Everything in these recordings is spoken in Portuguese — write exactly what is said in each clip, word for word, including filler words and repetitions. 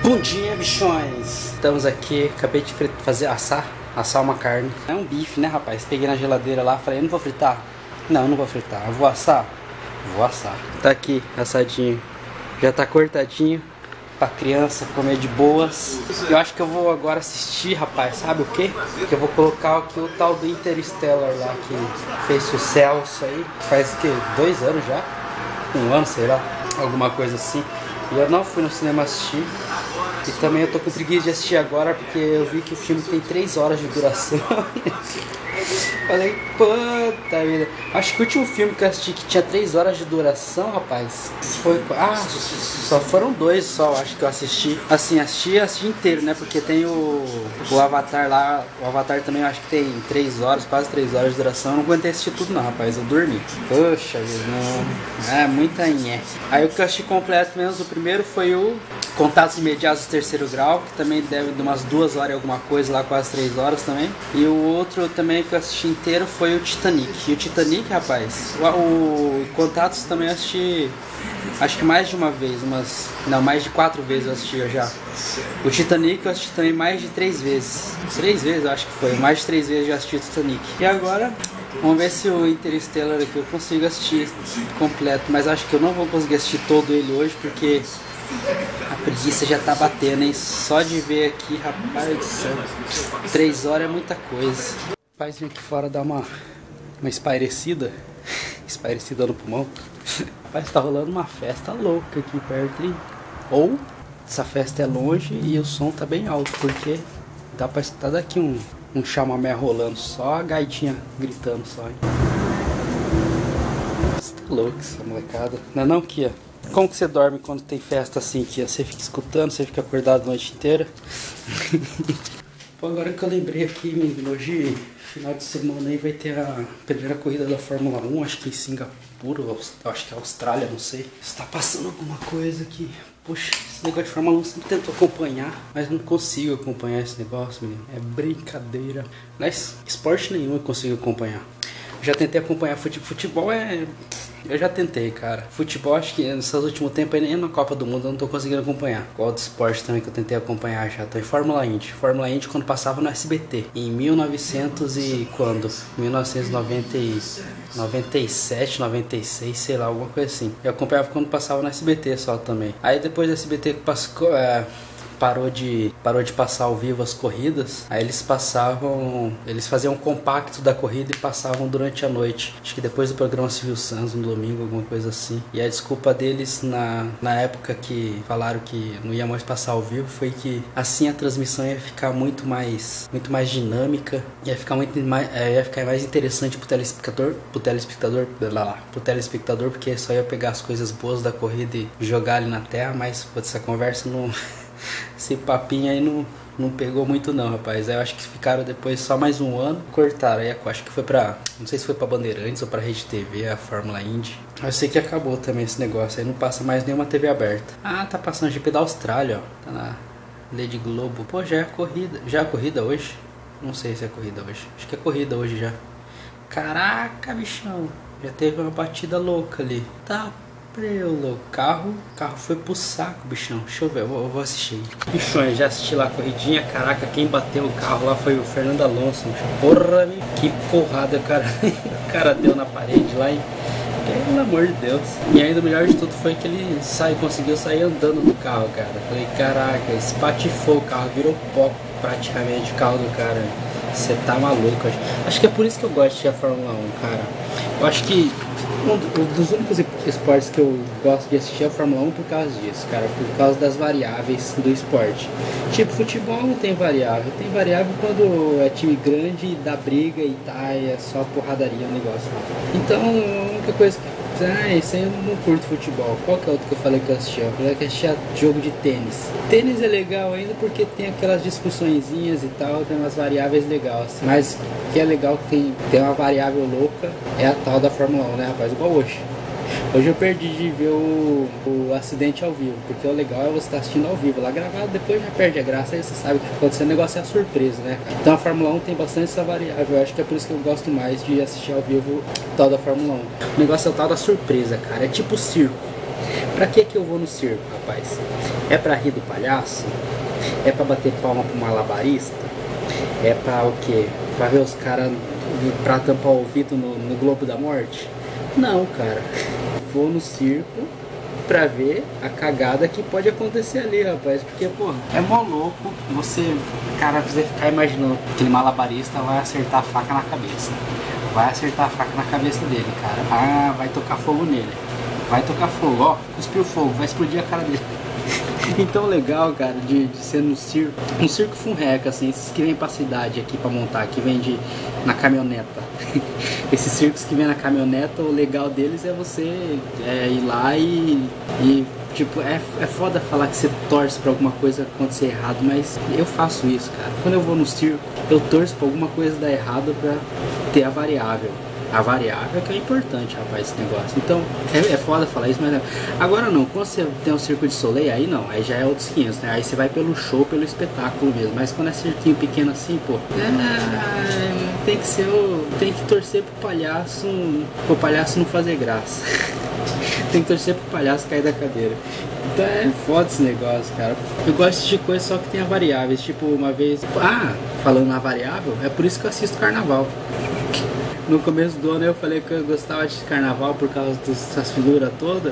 Bom dia, bichões! Estamos aqui, acabei de fazer assar, assar uma carne. É um bife, né, rapaz? Peguei na geladeira lá, falei, não vou fritar? Não, não vou fritar. Eu vou assar? Vou assar. Tá aqui, assadinho. Já tá cortadinho pra criança comer de boas. Eu acho que eu vou agora assistir, rapaz, sabe o quê? Que eu vou colocar aqui o tal do Interstellar lá, que fez sucesso aí. Faz o quê? Dois anos já? Um ano, sei lá. Alguma coisa assim. E eu não fui no cinema assistir. E também eu tô com preguiça de assistir agora, porque eu vi que o filme tem três horas de duração. Falei, puta vida. Acho que o último filme que eu assisti que tinha três horas de duração, rapaz, foi... Ah, só foram dois só, acho que eu assisti. Assim, assisti, assisti inteiro, né? Porque tem o, o Avatar lá. O Avatar também eu acho que tem três horas, quase três horas de duração. Eu não aguentei assistir tudo não, rapaz. Eu dormi. Poxa vida, não. É, muita nhé. Aí o que eu assisti completo menos o primeiro foi o Contatos Imediatos do Terceiro Grau, que também deve de umas duas horas e alguma coisa lá, quase três horas também. E o outro também que eu assisti inteiro foi o Titanic. E o Titanic, rapaz, o, o Contatos também eu assisti, acho que mais de uma vez, umas, não, mais de quatro vezes eu assisti já. O Titanic eu assisti também mais de três vezes. Três vezes eu acho que foi, mais de três vezes eu já assisti o Titanic. E agora, vamos ver se o Interstellar aqui eu consigo assistir completo. Mas acho que eu não vou conseguir assistir todo ele hoje, porque a preguiça já tá batendo, hein? Só de ver aqui, rapaz do céu. Três horas é muita coisa. Rapaz, vim aqui fora dar uma, uma espairecida. Espairecida no pulmão. Rapaz, tá rolando uma festa louca aqui perto, hein? Ou essa festa é longe e o som tá bem alto, porque dá pra escutar daqui um, um chamamé rolando. Só a gaitinha gritando só, hein? Você tá louco essa molecada. Não é não, Kia? Como que você dorme quando tem festa assim, Kia? Você fica escutando, você fica acordado a noite inteira? Pô, agora que eu lembrei aqui, menino, hoje, final de semana aí, vai ter a primeira corrida da Fórmula um, acho que em Singapura, ou acho que é Austrália, não sei. Está passando alguma coisa aqui. Poxa, esse negócio de Fórmula um eu sempre tento acompanhar, mas não consigo acompanhar esse negócio, menino. É brincadeira. Mas esporte nenhum eu consigo acompanhar. Já tentei acompanhar futebol, futebol é... Eu já tentei, cara. Futebol, acho que nesses últimos tempos, nem na Copa do Mundo eu não tô conseguindo acompanhar. Qual outro esporte também que eu tentei acompanhar já? Tô em Fórmula Indy. Fórmula Indy quando passava no S B T. Em mil e novecentos e quando? mil novecentos e noventa e sete, noventa e seis, sei lá, alguma coisa assim. Eu acompanhava quando passava no S B T só também. Aí depois do S B T passou... É... Parou de, parou de passar ao vivo as corridas. Aí eles passavam, eles faziam um compacto da corrida e passavam durante a noite. Acho que depois do programa Silvio Santos, no domingo, alguma coisa assim. E a desculpa deles na, na época que falaram que não ia mais passar ao vivo foi que assim a transmissão ia ficar muito mais, muito mais dinâmica, ia ficar muito mais, ia ficar mais interessante pro telespectador, pro telespectador, lá, lá, pro telespectador, porque só ia pegar as coisas boas da corrida e jogar ali na terra. Mas putz, essa conversa não esse papinho aí não, não pegou muito não, rapaz. Aí eu acho que ficaram depois só mais um ano, cortaram. Aí eu acho que foi pra, não sei se foi pra Bandeirantes ou pra Rede T V, a Fórmula Indy. Eu sei que acabou também esse negócio, aí não passa mais nenhuma T V aberta. Ah, tá passando G P da Austrália, ó. Tá na Rede Globo. Pô, já é a corrida, já é a corrida hoje? Não sei se é a corrida hoje, acho que é corrida hoje já. Caraca, bichão, já teve uma batida louca ali. Tá. O carro, carro foi pro saco, bichão. Deixa eu ver, eu vou, eu vou assistir. Bichões, já assisti lá a corridinha. Caraca, quem bateu o carro lá foi o Fernando Alonso. Porra, que porrada, cara. O cara deu na parede lá, hein? Pelo amor de Deus. E ainda o melhor de tudo foi que ele sai, conseguiu sair andando do carro, cara. Falei, caraca, espatifou o carro, virou pó praticamente o carro do cara. Você tá maluco. Acho que é por isso que eu gosto de a Fórmula um, cara. Eu acho que um dos únicos esportes que eu gosto de assistir é a Fórmula um por causa disso, cara, por causa das variáveis do esporte. Tipo, futebol não tem variável, tem variável quando é time grande e dá briga e tá, e é só porradaria o negócio. Então, a única coisa que... Ah, isso aí eu não curto futebol. Qual que é outro que eu falei que eu assistia? Eu falei que eu assistia jogo de tênis. Tênis é legal ainda porque tem aquelas discussõezinhas e tal, tem umas variáveis legais. Assim. Mas o que é legal que tem, tem uma variável louca é a tal da Fórmula um, né, rapaz? Igual hoje. Hoje eu perdi de ver o, o acidente ao vivo, porque o legal é você estar assistindo ao vivo. Lá gravado depois já perde a graça, aí você sabe o que aconteceu, o negócio é a surpresa, né, cara? Então a Fórmula um tem bastante essa variável, eu acho que é por isso que eu gosto mais de assistir ao vivo o tal da Fórmula um. O negócio é o tal da surpresa, cara, é tipo circo. Pra que que eu vou no circo, rapaz? É pra rir do palhaço? É pra bater palma pro malabarista? É pra o quê? Pra ver os caras, pra tampar o ouvido no, no Globo da Morte? Não, cara. Vou no circo pra ver a cagada que pode acontecer ali, rapaz. Porque, pô, é mó louco você, cara, você ficar imaginando que aquele malabarista vai acertar a faca na cabeça. Vai acertar a faca na cabeça dele, cara. Ah, vai tocar fogo nele. Vai tocar fogo, ó, cuspiu fogo, vai explodir a cara dele. Então legal, cara, de, de ser no circo. Um circo furreca, assim, esses que vêm pra cidade aqui pra montar, que vem de, na caminhoneta. Esses circos que vêm na caminhoneta, o legal deles é você é, ir lá e, e tipo, é, é foda falar que você torce pra alguma coisa acontecer errado, mas eu faço isso, cara. Quando eu vou no circo, eu torço pra alguma coisa dar errado pra ter a variável. A variável que é importante, rapaz, esse negócio. Então, é, é foda falar isso, mas não. Agora não, quando você tem um circo de Soleil, aí não, aí já é outros quinhentos, né? Aí você vai pelo show, pelo espetáculo mesmo. Mas quando é cirquinho pequeno assim, pô, é, tem que ser o. Tem que torcer pro palhaço. Pro palhaço não fazer graça. Tem que torcer pro palhaço cair da cadeira. Então é foda esse negócio, cara. Eu gosto de coisa só que tem a variáveis. Tipo, uma vez. Ah, falando na variável, é por isso que eu assisto carnaval. No começo do ano eu falei que eu gostava de carnaval por causa dessas figuras todas,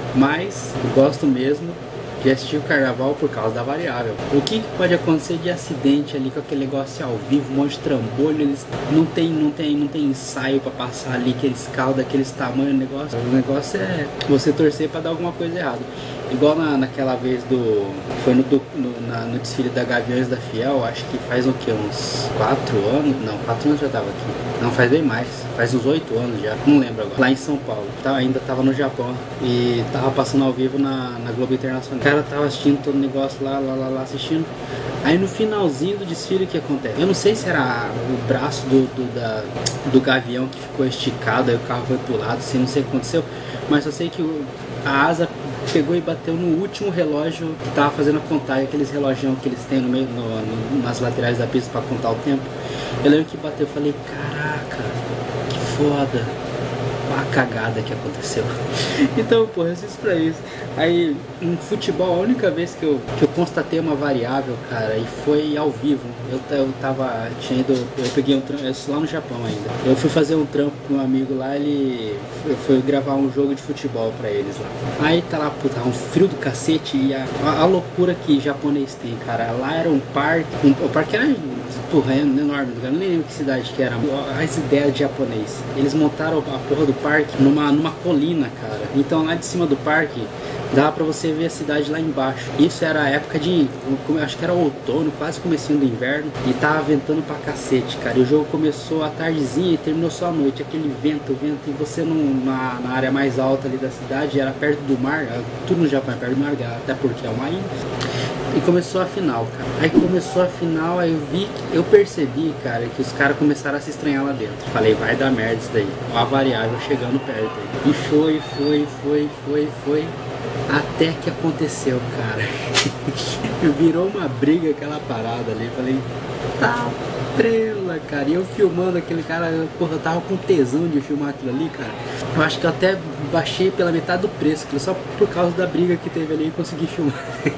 mas eu gosto mesmo de assistir o carnaval por causa da variável. O que, que pode acontecer de acidente ali com aquele negócio ao vivo, um monte de trambolho, eles não tem, não tem, não tem ensaio pra passar ali, que eles escaldam aqueles tamanhos, o negócio. O negócio é você torcer pra dar alguma coisa errada. Igual na, naquela vez do. Foi no, do, no, na, no desfile da Gaviões da Fiel, acho que faz o que? Uns quatro anos? Não, quatro anos já tava aqui. Não, faz bem mais. Faz uns oito anos já. Não lembro agora. Lá em São Paulo. Tava, ainda tava no Japão. E tava passando ao vivo na, na Globo Internacional. O cara tava assistindo todo o negócio lá, lá, lá, lá, assistindo. Aí no finalzinho do desfile, o que acontece? Eu não sei se era o braço do, do, da, do gavião que ficou esticado, aí o carro foi pro lado, assim, não sei o que aconteceu. Mas eu sei que o, a asa pegou e bateu no último relógio que tava fazendo a contagem, aqueles relógios que eles têm no meio, no, no, nas laterais da pista para contar o tempo. Eu lembro que bateu, eu falei, caraca, que foda, a cagada que aconteceu. Então, pô, eu assisto pra isso. Aí, no futebol, a única vez que eu, que eu constatei uma variável, cara, e foi ao vivo. Eu, eu tava, tinha ido, eu peguei um trampo, isso lá no Japão ainda. Eu fui fazer um trampo com um amigo lá, ele eu fui gravar um jogo de futebol pra eles lá. Aí tá lá, puta, um frio do cacete e a, a, a loucura que japonês tem, cara. Lá era um parque, um, o parque era, porra, é enorme, eu nem lembro que cidade que era. As ideias de japonês. Eles montaram a porra do parque numa, numa colina, cara. Então lá de cima do parque dá pra você ver a cidade lá embaixo. Isso era a época de, acho que era outono, quase comecinho do inverno, e tava ventando pra cacete, cara. E o jogo começou à tardezinha e terminou só à noite. Aquele vento, vento, e você num, na, na área mais alta ali da cidade, era perto do mar, tudo no Japão é perto do mar, até porque é uma ilha. E começou a final, cara. Aí começou a final, aí eu vi, eu percebi, cara, que os caras começaram a se estranhar lá dentro. Falei, vai dar merda isso daí. Ó, a variável chegando perto aí. E foi, foi, foi, foi, foi. Até que aconteceu, cara. Virou uma briga aquela parada ali. Falei, tá prela, cara. E eu filmando aquele cara, porra, eu tava com tesão de filmar aquilo ali, cara. Eu acho que eu até baixei pela metade do preço, só por causa da briga que teve ali e consegui filmar.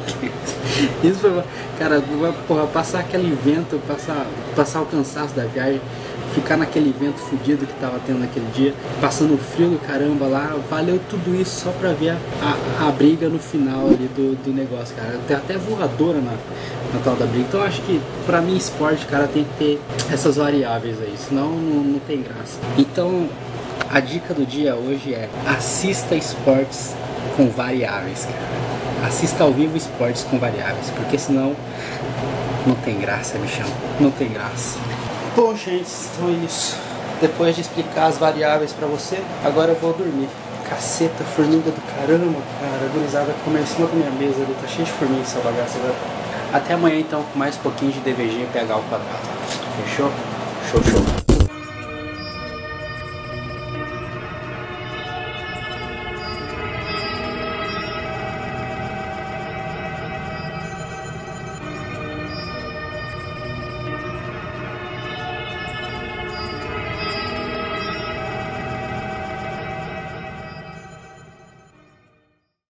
Isso foi, cara, porra, passar aquele vento, passar, passar o cansaço da viagem, ficar naquele vento fudido que tava tendo naquele dia, passando frio do caramba lá, valeu tudo isso só pra ver a, a, a briga no final ali do, do negócio, cara. Tem até voadora na, na tal da briga. Então eu acho que pra mim esporte, cara, tem que ter essas variáveis aí, senão não, não tem graça. Então a dica do dia hoje é: assista esportes com variáveis, cara. Assista ao vivo esportes com variáveis, porque senão não tem graça, bichão. Não tem graça. Bom, gente, então é isso. Depois de explicar as variáveis pra você, agora eu vou dormir. Caceta, formiga do caramba, cara. A gurizada comeu em cima da minha mesa ali, tá cheio de formiga essa bagaça agora. Até amanhã então com mais um pouquinho de D V G P H ao quadrado. Fechou? Show, show.